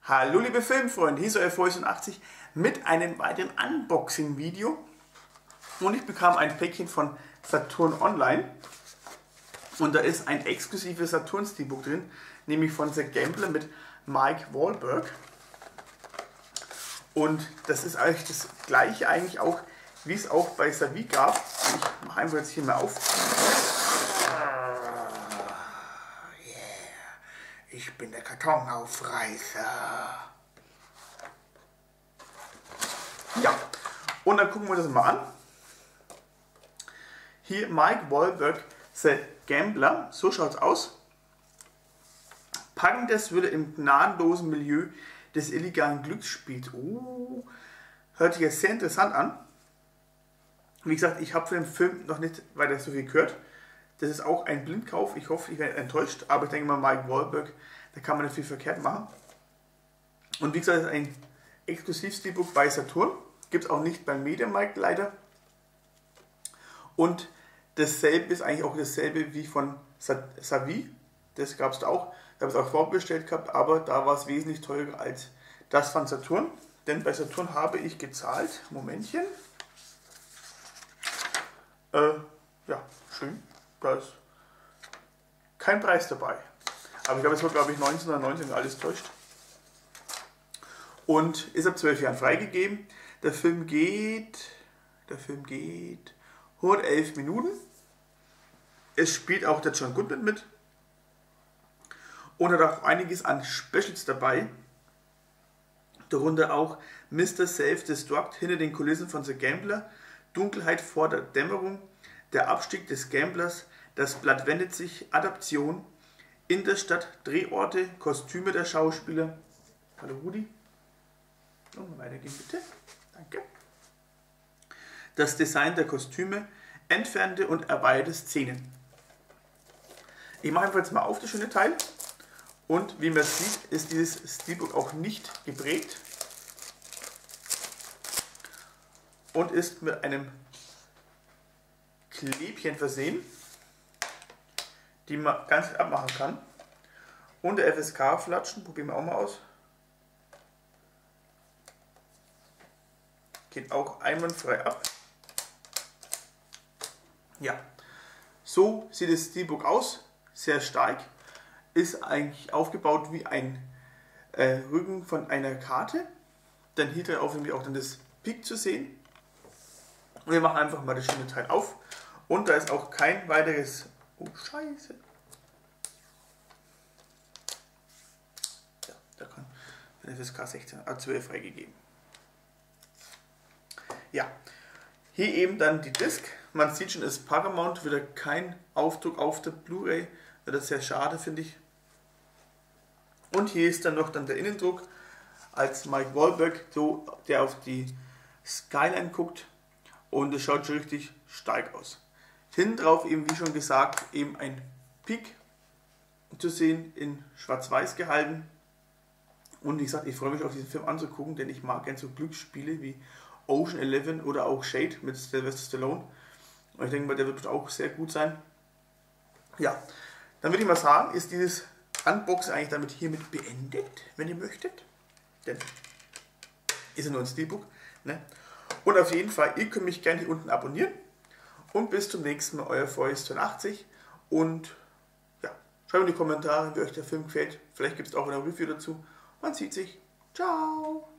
Hallo liebe Filmfreunde, hier ist euer Voice80 mit einem weiteren Unboxing-Video und ich bekam ein Päckchen von Saturn Online und da ist ein exklusives Saturn Steelbook drin, nämlich von The Gambler mit Mike Wahlberg und das ist eigentlich das gleiche auch, wie es auch bei Savi gab. Ich mache einfach jetzt hier mal auf. Ich bin der Kartonaufreißer. Ja, und dann gucken wir das mal an. Hier Mike Wahlberg, The Gambler, so schaut es aus. Packendes würde im gnadenlosen Milieu des illegalen Glücksspiels. Hört sich jetzt sehr interessant an. Wie gesagt, ich habe von dem Film noch nicht weiter so viel gehört. Das ist auch ein Blindkauf. Ich hoffe, ich werde enttäuscht. Aber ich denke mal, Mike Wahlberg, da kann man nicht viel verkehrt machen. Und wie gesagt, das ist ein Exklusiv-Steelbook bei Saturn. Gibt es auch nicht beim Mediamarkt leider. Und dasselbe ist eigentlich auch dasselbe wie von Savi. Das gab es da auch. Ich habe es auch vorbestellt gehabt, aber da war es wesentlich teurer als das von Saturn. Denn bei Saturn habe ich gezahlt. Momentchen. Ja, schön. Da ist kein Preis dabei. Aber ich glaube, es war, glaube ich, 19 oder 19, alles täuscht. Und ist ab 12 Jahren freigegeben. Der Film geht 111 Minuten. Es spielt auch der John Goodman mit. Und hat auch einiges an Specials dabei. Darunter auch Mr. Self-Destruct hinter den Kulissen von The Gambler, Dunkelheit vor der Dämmerung, der Abstieg des Gamblers, das Blatt wendet sich, Adaption, in der Stadt, Drehorte, Kostüme der Schauspieler. Hallo Rudi. Mal weitergehen bitte. Danke. Das Design der Kostüme, entfernte und erweiterte Szenen. Ich mache einfach jetzt mal auf das schöne Teil. Und wie man sieht, ist dieses Steelbook auch nicht geprägt. Und ist mit einem Klebchen versehen, die man ganz gut abmachen kann. Und der FSK-Flatschen, probieren wir auch mal aus. Geht auch einwandfrei ab. Ja, so sieht das Steelbook aus, sehr stark. Ist eigentlich aufgebaut wie ein Rücken von einer Karte. Dann hier drauf nämlich auch dann das Pik zu sehen. Und wir machen einfach mal das schöne Teil auf. Und da ist auch kein weiteres... Oh, scheiße. Ja, da kann für FSK 16 A12 freigegeben. Ja, hier eben dann die Disc. Man sieht schon, ist Paramount, wieder kein Aufdruck auf der Blu-ray. Das ist sehr schade, finde ich. Und hier ist dann noch der Innendruck als Mike Wahlberg, so, der auf die Skyline guckt. Und es schaut schon richtig stark aus. Hinten drauf eben, wie schon gesagt, eben ein Pik zu sehen, in schwarz-weiß gehalten. Und wie gesagt, ich freue mich auf diesen Film anzugucken, denn ich mag gerne so Glücksspiele wie Ocean 11 oder auch Shade mit Sylvester Stallone. Und ich denke mal, der wird auch sehr gut sein. Ja, dann würde ich mal sagen, ist dieses Unboxing eigentlich damit hiermit beendet, wenn ihr möchtet. Denn ist ja nur ein Steelbook. Ne? Und auf jeden Fall, ihr könnt mich gerne hier unten abonnieren. Und bis zum nächsten Mal, euer Voice82. Und ja, schreibt in die Kommentare, wie euch der Film gefällt. Vielleicht gibt es auch eine Review dazu. Man sieht sich. Ciao!